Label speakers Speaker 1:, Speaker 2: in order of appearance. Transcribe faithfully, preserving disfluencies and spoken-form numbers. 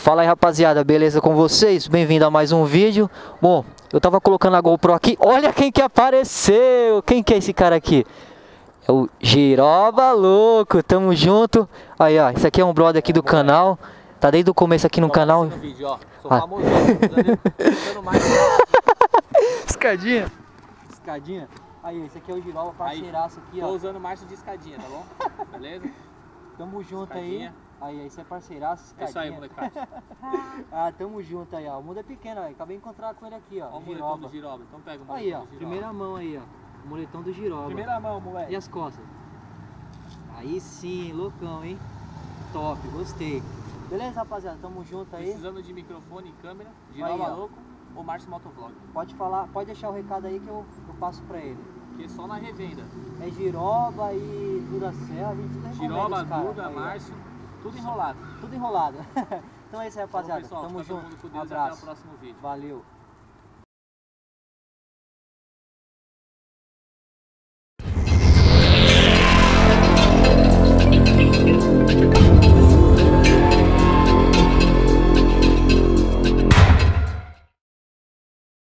Speaker 1: Fala aí, rapaziada, beleza com vocês? Bem-vindo a mais um vídeo. Bom, eu tava colocando a GoPro aqui. Olha quem que apareceu! Quem que é esse cara aqui? É o Giroba Louco, tamo junto. Aí, ó, esse aqui é um brother aqui do canal. Tá desde o começo aqui no canal.
Speaker 2: No vídeo, ó. Sou ah. famoso, usando mais.
Speaker 1: Escadinha.
Speaker 2: Escadinha.
Speaker 1: Aí, esse aqui é o Giroba, parceiraço aqui, ó.
Speaker 2: Tô usando marcha de escadinha, tá bom? Beleza?
Speaker 1: Tamo junto
Speaker 2: escadinha.
Speaker 1: aí. Aí, aí, você é parceiraço, escadinha.
Speaker 2: É isso aí, molecada.
Speaker 1: Ah, tamo junto aí, ó. O mundo é pequeno, ó. Acabei de encontrar com ele aqui, ó.
Speaker 2: Ó o moletão do Giroba. Então pega o moletão
Speaker 1: aí, ó.
Speaker 2: do Giroba.
Speaker 1: Primeira mão aí, ó. O moletão do Giroba.
Speaker 2: Primeira mão, moleque.
Speaker 1: E as costas? Aí sim, loucão, hein? Top, gostei. Beleza, rapaziada? Tamo junto aí.
Speaker 2: Precisando de microfone e câmera, Giroba
Speaker 1: aí,
Speaker 2: Louco ou Márcio Motovlog.
Speaker 1: Pode falar, pode deixar o recado aí que eu, eu passo pra ele.
Speaker 2: Porque só na revenda.
Speaker 1: É Giroba e Duda Selva, tudo
Speaker 2: Giroba, Duda, Márcio, tudo enrolado.
Speaker 1: Tudo enrolado. Então é isso aí, rapaziada.
Speaker 2: Bom, pessoal,
Speaker 1: tamo junto.
Speaker 2: Todo mundo com Deus.
Speaker 1: Um abraço.
Speaker 2: Até o próximo vídeo.
Speaker 1: Valeu.